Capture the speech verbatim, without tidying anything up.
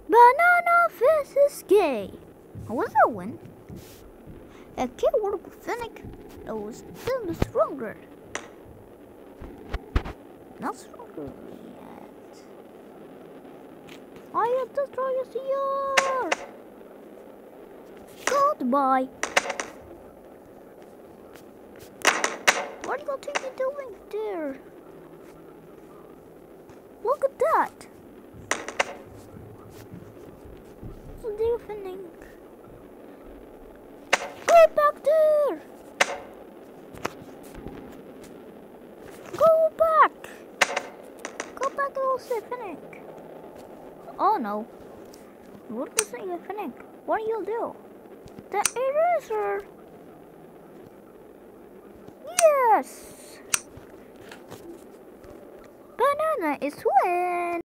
Banana versus Gay. Who was that win? A K world Fennec that was still stronger. Not stronger yet. I have destroyed your goodbye. What are you doing there? Look at that. What's the happening? Go back there. Go back. Go back to happening. Oh no. What was it happening? What do you do? The eraser. Yes. Banana is win.